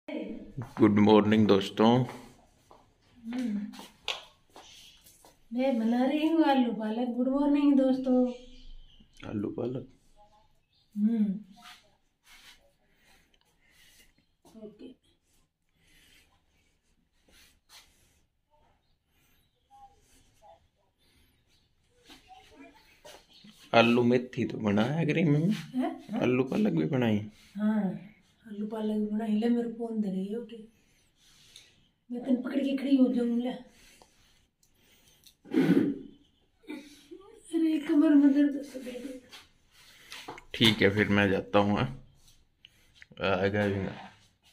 Good morning दोस्तों। मैं बना रही हूँ आलू पालक। गुड मॉर्निंग दोस्तों। आलू पालक। ओके। आलू मेथी तो बनाया करी मम्मी। आलू पालक भी बनाई। हाँ, आलू पालक भी बनाई। ले मेरे फोन दे रही है। ओके, मैं तेन पकड़ के खड़ी हो जाऊँ। ले, अरे कमर में दर्द। ठीक है, फिर मैं जाता हूँ। आएगा भी ना।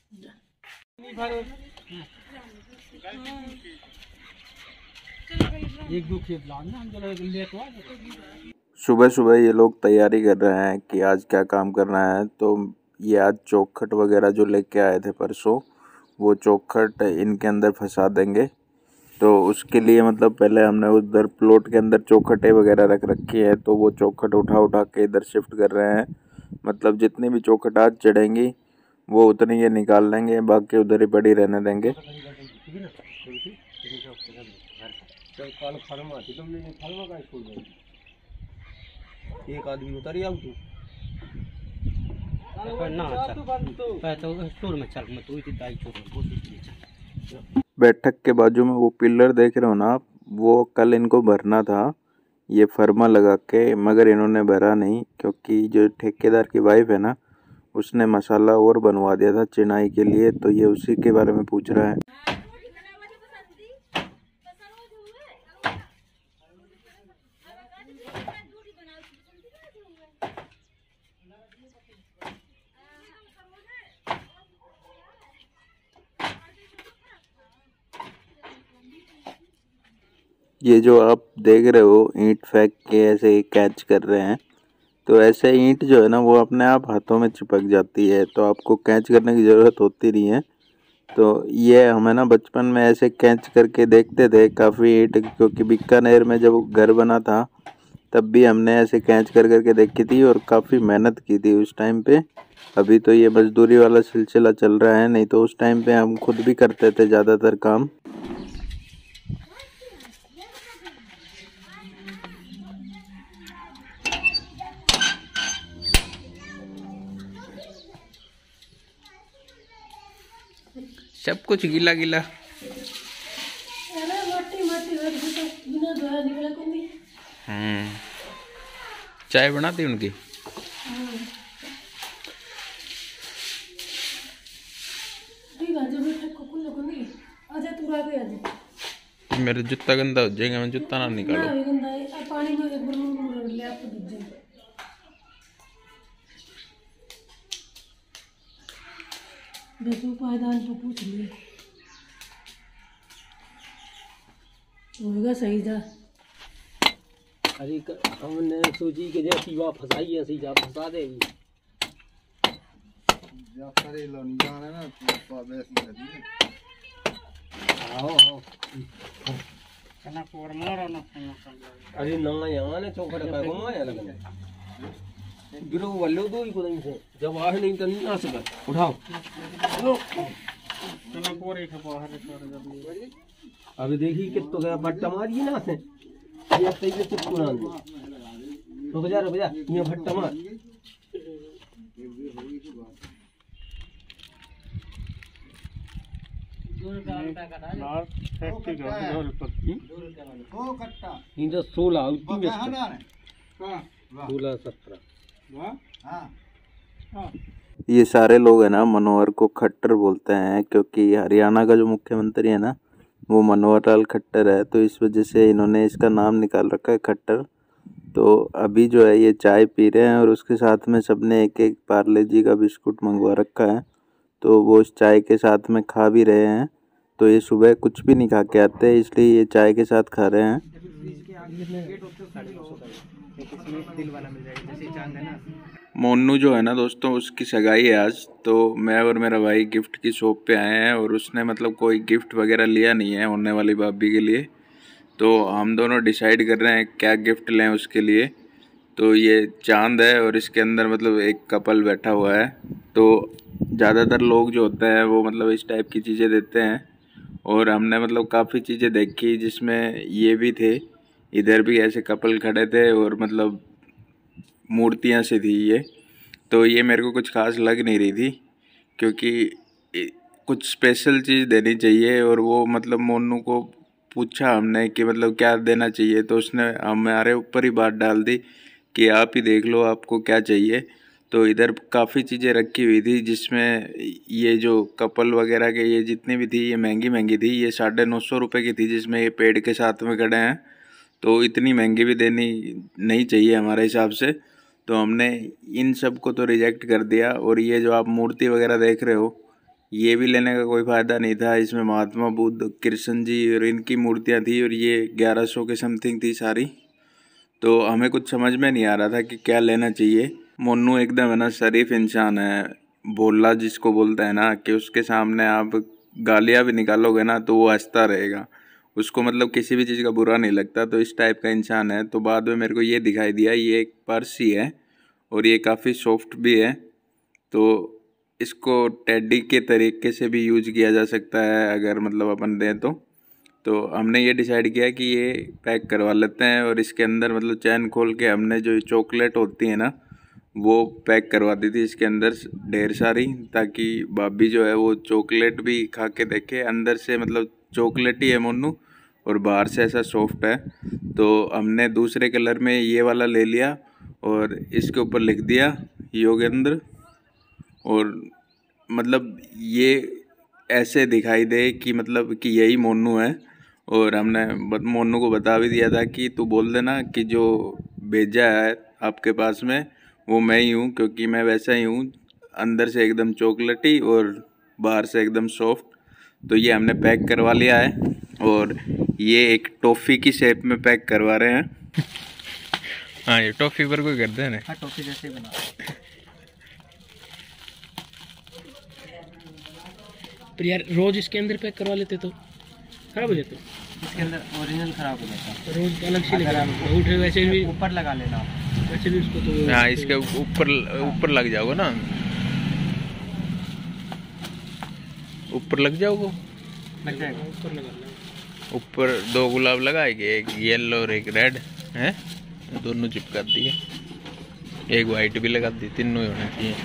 सुबह सुबह ये लोग तैयारी कर रहे हैं कि आज क्या काम करना है। तो ये आज चौखट वगैरह जो लेके आए थे परसों, वो चौखट इनके अंदर फंसा देंगे। तो उसके लिए मतलब पहले हमने उधर प्लॉट के अंदर चौखटें वगैरह रख रखी है, तो वो चौखट उठा उठा के इधर शिफ्ट कर रहे हैं। मतलब जितनी भी चौखट आज चढ़ेंगी वो उतनी ये निकाल लेंगे, बाकी उधर ही पड़ी रहने देंगे। एक आदमी उतर जाऊ तू बैठक के बाजू में वो पिलर देख रहे हो ना आप, वो कल इनको भरना था ये फर्मा लगा के, मगर इन्होंने भरा नहीं क्योंकि जो ठेकेदार की वाइफ है ना, उसने मसाला और बनवा दिया था चिनाई के लिए। तो ये उसी के बारे में पूछ रहा है। ये जो आप देख रहे हो ईंट फेंक के ऐसे कैच कर रहे हैं, तो ऐसे ईंट जो है ना वो अपने आप हाथों में चिपक जाती है, तो आपको कैच करने की ज़रूरत होती नहीं है। तो ये हमें ना बचपन में ऐसे कैच करके देखते थे काफ़ी ईंट, क्योंकि बीकानेर में जब घर बना था तब भी हमने ऐसे कैच कर करके देखी थी और काफ़ी मेहनत की थी उस टाइम पे। अभी तो ये मजदूरी वाला सिलसिला चल रहा है, नहीं तो उस टाइम पे हम खुद भी करते थे ज़्यादातर काम। सब कुछ गीला गीला। चाय बनाती उनकी। मेरा जूता गंदा हो जाएगा, मैं जूता ना निकालो। पायदान तो पूछ लिए होगा सही था। अरे हमने सोची कि जैसी वहाँ फंसाई ऐसी जा फंसा देगी। अरे ना यहाँ ने चौखट का घुमाया लगना गिरो वाले दो ही को नहीं से जब आए नहीं तो नहीं आ सका। उठाओ अभी देखी कि तो गया भट्टा मारी ना से ये सही से चिपकू ना तो बजा ये भट्टा मार। इधर 16 17 ये सारे लोग है ना मनोहर को खट्टर बोलते हैं, क्योंकि हरियाणा का जो मुख्यमंत्री है ना वो मनोहर लाल खट्टर है, तो इस वजह से इन्होंने इसका नाम निकाल रखा है खट्टर। तो अभी जो है ये चाय पी रहे हैं और उसके साथ में सबने एक एक पार्ले जी का बिस्कुट मंगवा रखा है, तो वो इस चाय के साथ में खा भी रहे हैं। तो ये सुबह कुछ भी नहीं खा के आते, इसलिए ये चाय के साथ खा रहे हैं। मोनू जो है ना दोस्तों, उसकी सगाई है आज, तो मैं और मेरा भाई गिफ्ट की शॉप पे आए हैं और उसने मतलब कोई गिफ्ट वगैरह लिया नहीं है होने वाली भाभी के लिए। तो हम दोनों डिसाइड कर रहे हैं क्या गिफ्ट लें उसके लिए। तो ये चांद है और इसके अंदर मतलब एक कपल बैठा हुआ है। तो ज़्यादातर लोग जो होते हैं वो मतलब इस टाइप की चीज़ें देते हैं, और हमने मतलब काफ़ी चीज़ें देखी जिसमें ये भी थे, इधर भी ऐसे कपल खड़े थे और मतलब मूर्तियाँ सी थी ये। तो ये मेरे को कुछ खास लग नहीं रही थी, क्योंकि कुछ स्पेशल चीज़ देनी चाहिए। और वो मतलब मोनू को पूछा हमने कि मतलब क्या देना चाहिए, तो उसने हमारे ऊपर ही बात डाल दी कि आप ही देख लो आपको क्या चाहिए। तो इधर काफ़ी चीज़ें रखी हुई थी जिसमें ये जो कपल वगैरह के ये जितनी भी थी ये महंगी थी। ये 950 रुपये की थी, जिसमें ये पेड़ के साथ में खड़े हैं। तो इतनी महंगी भी देनी नहीं चाहिए हमारे हिसाब से। तो हमने इन सब को तो रिजेक्ट कर दिया। और ये जो आप मूर्ति वगैरह देख रहे हो, ये भी लेने का कोई फ़ायदा नहीं था। इसमें महात्मा बुद्ध, कृष्ण जी और इनकी मूर्तियाँ थी, और ये 1100 के समथिंग थी सारी। तो हमें कुछ समझ में नहीं आ रहा था कि क्या लेना चाहिए। मोनू एकदम है ना शरीफ इंसान है, भोला जिसको बोलते हैं ना, कि उसके सामने आप गालियाँ भी निकालोगे ना तो वो हंसता रहेगा, उसको मतलब किसी भी चीज़ का बुरा नहीं लगता। तो इस टाइप का इंसान है। तो बाद में मेरे को ये दिखाई दिया, ये एक पर्स ही है और ये काफ़ी सॉफ्ट भी है। तो इसको टेडी के तरीके से भी यूज किया जा सकता है अगर मतलब अपन दें तो हमने ये डिसाइड किया कि ये पैक करवा लेते हैं। और इसके अंदर मतलब चैन खोल के हमने जो चॉकलेट होती है ना वो पैक करवा दी थी इसके अंदर ढेर सारी, ताकि भाभी जो है वो चॉकलेट भी खा के देखे। अंदर से मतलब चॉकलेट ही है मोनू और बाहर से ऐसा सॉफ्ट है। तो हमने दूसरे कलर में ये वाला ले लिया और इसके ऊपर लिख दिया योगेंद्र, और मतलब ये ऐसे दिखाई दे कि मतलब कि यही मोनू है। और हमने मोनू को बता भी दिया था कि तू बोल देना कि जो भेजा है आपके पास में वो मैं ही हूँ, क्योंकि मैं वैसा ही हूँ, अंदर से एकदम चॉकलेटी और बाहर से एकदम सॉफ्ट। तो ये हमने पैक करवा लिया है और ये एक टॉफ़ी की शेप में पैक करवा रहे हैं। हाँ ये टॉफ़ी पर कोई करते हैं ना, हाँ टॉफ़ी जैसे बना। पर यार रोज इसके अंदर पैक करवा लेते तो खराब हो जाते। इसके अंदर ओरिजिनल खराब हो जाता है। रोज अलग से लगा उठे, वैसे भी ऊपर लगा लेना, वैसे भी उसको तो हाँ इसके ऊपर लग जाओगे ना, ऊपर लग जाओगे, लग जाएगा। ऊपर लगा ऊपर 2 गुलाब लगाएंगे, एक येलो और एक रेड है, दोनों चिपका दिए, एक वाइट भी लगा दी, तीनों ही होने चाहिए।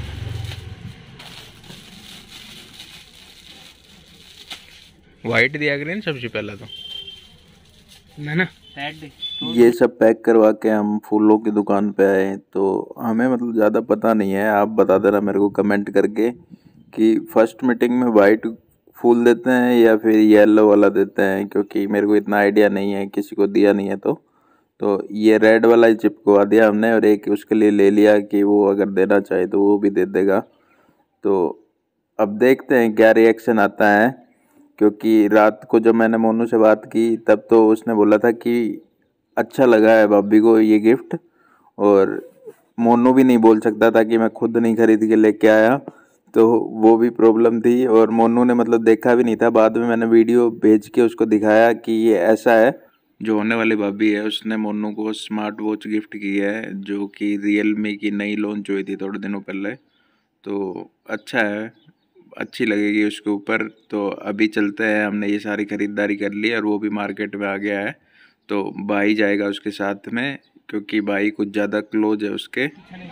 वाइट दिया करें सबसे पहला तो मैं ना ये सब पैक करवा के हम फूलों की दुकान पे आए। तो हमें मतलब ज़्यादा पता नहीं है, आप बता देना मेरे को कमेंट करके कि फर्स्ट मीटिंग में वाइट फूल देते हैं या फिर येलो वाला देते हैं, क्योंकि मेरे को इतना आइडिया नहीं है, किसी को दिया नहीं है। तो ये रेड वाला ही चिपकवा दिया हमने और एक उसके लिए ले लिया कि वो अगर देना चाहे तो वो भी दे देगा। तो अब देखते हैं क्या रिएक्शन आता है, क्योंकि रात को जब मैंने मोनू से बात की तब तो उसने बोला था कि अच्छा लगा है भाभी को ये गिफ्ट, और मोनू भी नहीं बोल सकता था कि मैं खुद नहीं खरीद के लेके आया, तो वो भी प्रॉब्लम थी। और मोनू ने मतलब देखा भी नहीं था, बाद में मैंने वीडियो भेज के उसको दिखाया कि ये ऐसा है। जो होने वाली भाभी है उसने मोनू को स्मार्ट वॉच गिफ्ट की है, जो कि रियलमी की नई लॉन्च हुई थी थोड़े दिनों पहले। तो अच्छा है, अच्छी लगेगी उसके ऊपर। तो अभी चलते हैं, हमने ये सारी ख़रीदारी कर ली और वो भी मार्केट में आ गया है। तो भाई जाएगा उसके साथ में, क्योंकि भाई कुछ ज़्यादा क्लोज है उसके।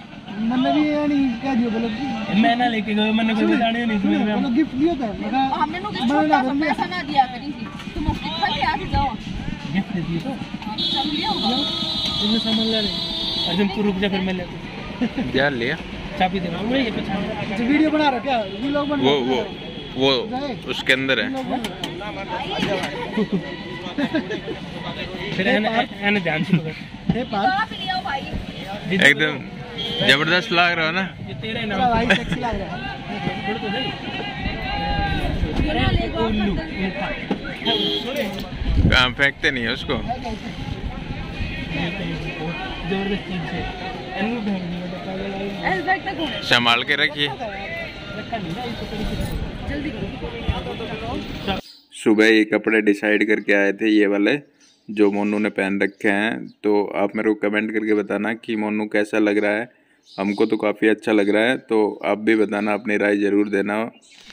मैं ना लेके गए, मैंने कोई बताने नहीं तुम्हें गिफ्ट दिया था, हमने नो छोटा सा पैसा ना दिया करी थी, तुम उसके घर पे आ जाओ, गिफ्ट दे दिए तो सब लिया होगा तुमने सामान ला ले। अर्जुन को रुक जा, फिर मैं लेता क्या लिया, चाबी दे रहा हूं। ये पहचान वीडियो बना रहा क्या, व्लॉग बना वो उसके अंदर है। फिर एने ध्यान से पकड़, हे पार पे लिया भाई, एकदम जबरदस्त लग रहा है ना, ये तेरे नाम भाई सेक्सी लग रहा है। छोड़ तो दे। काम फेंकते नहीं है उसको, जबरदस्त चीज है, एनु ढंग नहीं होता, पागल है। एस बैग तक होने संभाल के रखिए। रखा नहीं ना इसको, तरीके जल्दी करो। सुबह ये कपड़े डिसाइड करके आए थे, ये वाले जो मोनू ने पहन रखे हैं। तो आप मेरे को कमेंट करके बताना कि मोनू कैसा लग रहा है। हमको तो काफ़ी अच्छा लग रहा है, तो आप भी बताना, अपनी राय ज़रूर देना।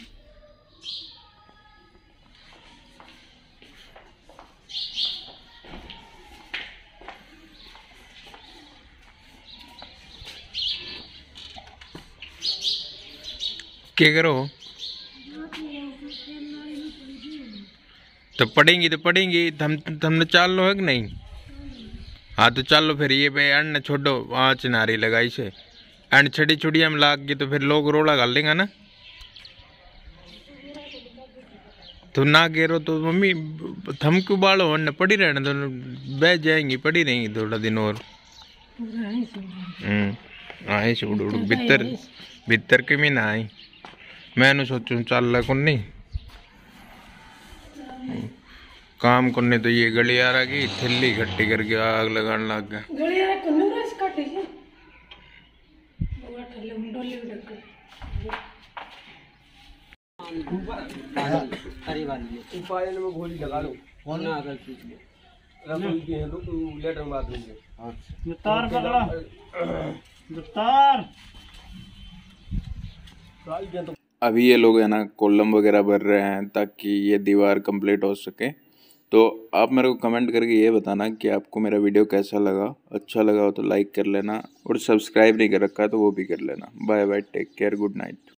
क्या करो तो पढ़ेंगी हमने चाल लो है कि नहीं। हाँ तो चलो फिर ये पे अन्न छोड़ो, वहाँ चिनारी लगाई से एंड छड़ी छुड़िया में लाग गई तो फिर लोग रोड़ा गाल लेंगे ना। तो ना गिरो तो मम्मी थम क्यों बालो अन्न पड़ी रहने तो बैठ जाएंगी, पड़ी रहेंगी थोड़ा दिन और। आए से उड़ भीतर के भी ना आई। मैंने सोचूं चल को नहीं काम करने, तो ये गलियारा की थैली इकट्ठी करके आग लगाने लग गया। गलियारा कन्नू रस काटे से बगा ठल्ले मुंडोले डक अरे वाली उपाय में गोली लगा लो कौन ना अगर चीज में रसोई के हैं तो लेटर बाथरूम में तार पकड़ा तार। अभी ये लोग है ना कॉलम वगैरह भर रहे हैं ताकि ये दीवार कंप्लीट हो सके। तो आप मेरे को कमेंट करके ये बताना कि आपको मेरा वीडियो कैसा लगा। अच्छा लगा हो तो लाइक कर लेना, और सब्सक्राइब नहीं कर रखा है तो वो भी कर लेना। Bye bye, take care, good night.